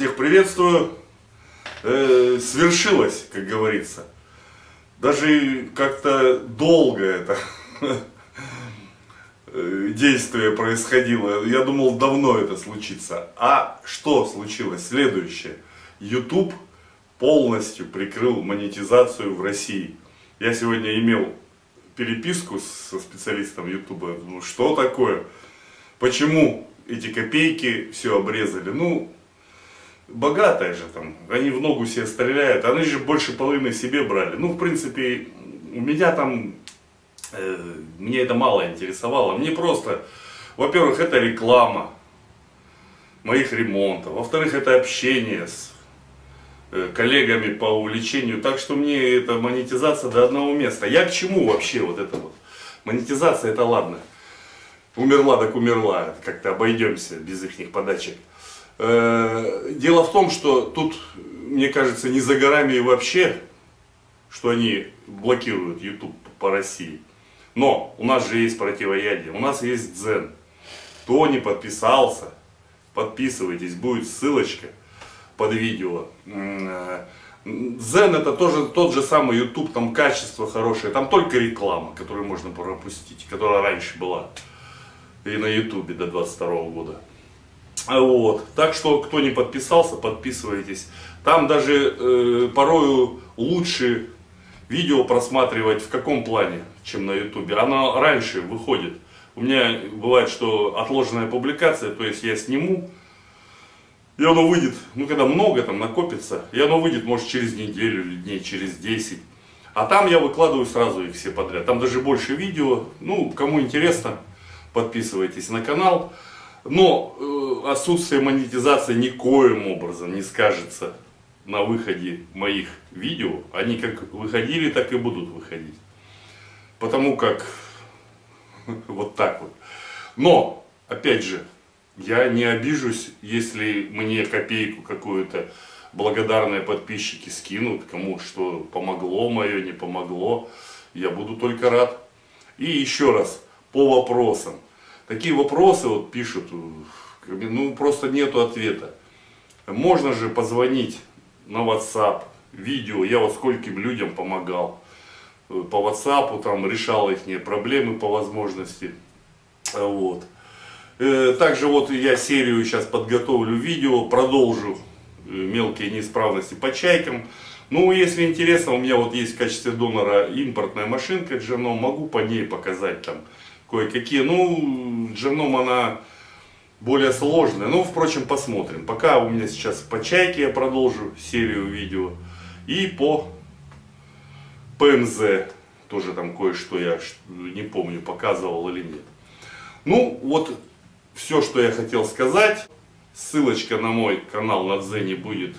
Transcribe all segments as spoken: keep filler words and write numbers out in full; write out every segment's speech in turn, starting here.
Всех приветствую. Э, свершилось, как говорится. Даже как-то долго это действие происходило. Я думал, давно это случится. А что случилось? Следующее. YouTube полностью прикрыл монетизацию в России. Я сегодня имел переписку со специалистом YouTube. Ну, что такое? Почему эти копейки все обрезали? Ну, богатые же там, они в ногу себе стреляют, они же больше половины себе брали. Ну, в принципе, у меня там, э, мне это мало интересовало. Мне просто, во-первых, это реклама моих ремонтов, во-вторых, это общение с э, коллегами по увлечению. Так что мне эта монетизация до одного места. Я к чему вообще вот это вот? Монетизация, это ладно. Умерла так умерла, как-то обойдемся без их подачек. Дело в том, что тут, мне кажется, не за горами и вообще, что они блокируют YouTube по России. Но у нас же есть противоядие, у нас есть Дзен. Кто не подписался, подписывайтесь, будет ссылочка под видео. Дзен это тоже тот же самый YouTube, там качество хорошее, там только реклама, которую можно пропустить, которая раньше была и на YouTube до двадцать второго года. Вот. Так что, кто не подписался, подписывайтесь. Там даже э, порою лучше видео просматривать в каком плане, чем на YouTube. Оно раньше выходит. У меня бывает, что отложенная публикация, то есть я сниму, и оно выйдет, ну когда много там накопится, и оно выйдет может через неделю или дней через десять. А там я выкладываю сразу их все подряд. Там даже больше видео. Ну, кому интересно, подписывайтесь на канал. Но э, отсутствие монетизации никоим образом не скажется на выходе моих видео. Они как выходили, так и будут выходить. Потому как вот так вот. Но, опять же, я не обижусь, если мне копейку какую-то благодарные подписчики скинут, кому что помогло мое, не помогло. Я буду только рад. И еще раз, по вопросам. Такие вопросы вот пишут, ну просто нету ответа. Можно же позвонить на WhatsApp, видео, я вот скольким людям помогал. По WhatsApp там решал их проблемы по возможности. Вот. Также вот я серию сейчас подготовлю видео, продолжу мелкие неисправности по чайкам. Ну, если интересно, у меня вот есть в качестве донора импортная машинка Джерном, могу по ней показать там кое-какие. Ну, Джерном она более сложная. Ну, впрочем, посмотрим. Пока у меня сейчас по чайке я продолжу серию видео. И по ПМЗ тоже там кое-что я не помню, показывал или нет. Ну, вот все, что я хотел сказать. Ссылочка на мой канал на Дзене будет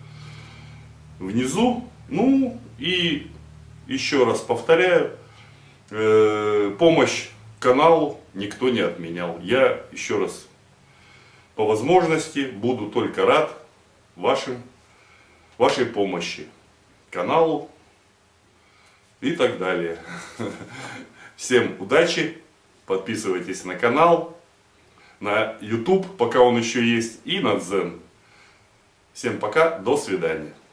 внизу. Ну, и еще раз повторяю, э, помощь каналу никто не отменял. Я еще раз по возможности буду только рад вашим, вашей помощи каналу и так далее. Всем удачи, подписывайтесь на канал, на YouTube, пока он еще есть, и на Дзен. Всем пока, до свидания.